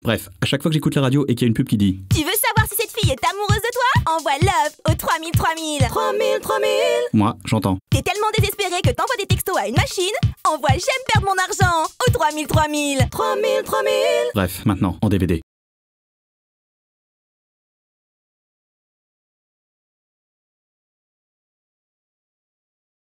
Bref, à chaque fois que j'écoute la radio et qu'il y a une pub qui dit Tu veux savoir si cette fille est amoureuse de toi? Envoie love au 3000 3000. 3000. moi, j'entends. T'es tellement désespéré que t'envoies des textos à une machine? Envoie j'aime perdre mon argent au 3000. Bref, maintenant, en DVD.